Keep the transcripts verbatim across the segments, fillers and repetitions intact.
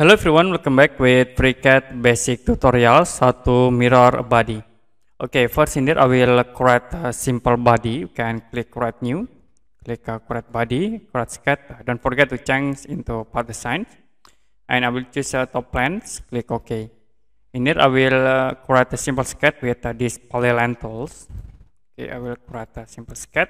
Hello everyone, welcome back with FreeCAD basic tutorials how to mirror a body. Okay, first in here I will create a simple body. You can click create new, click uh, create body, create sketch. Don't forget to change into path design. And I will choose uh, top plans, click OK. In here I will uh, create a simple sketch with uh, these polyline tools. Okay, I will create a simple sketch.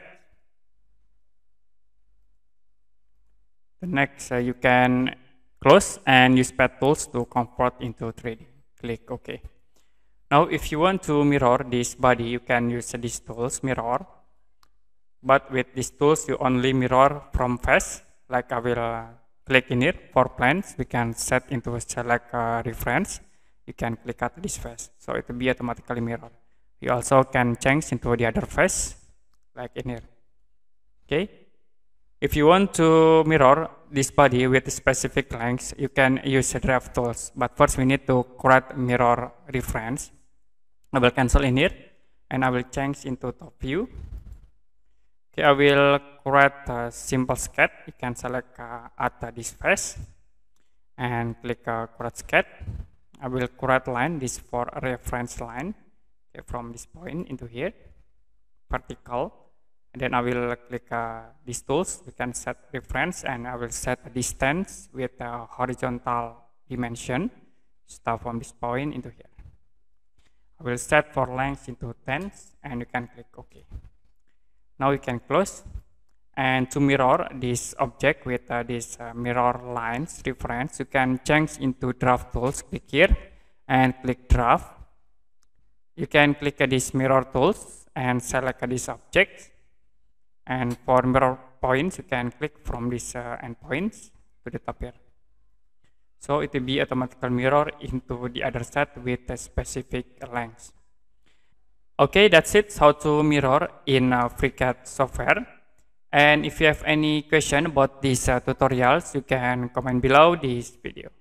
The next uh, you can close and use path tools to convert into three D. Click OK. Now if you want to mirror this body, you can use these tools, mirror. But with these tools, you only mirror from face. Like I will uh, click in here for plans. We can set into select uh, reference. You can click at this face. So it will be automatically mirror. You also can change into the other face, like in here. Okay. If you want to mirror this body with specific lengths, you can use draft tools. But first we need to create mirror reference. I will cancel in here and I will change into top view. Okay, I will create a simple sketch. You can select uh, at this face and click uh, create sketch. I will create line, this for a reference line, okay, from this point into here, vertical. And then I will click uh, these tools. We can set reference and I will set a distance with a horizontal dimension. Start from this point into here. I will set for length into tens and you can click OK. Now you can close. And to mirror this object with uh, this uh, mirror lines reference, you can change into draft tools. Click here and click draft. You can click uh, this mirror tools and select uh, this object. And for mirror points, you can click from this uh, endpoints to the top here. So it will be automatically mirror into the other set with a specific length. Okay, that's it. How to mirror in uh, FreeCAD software. And if you have any question about these uh, tutorials, you can comment below this video.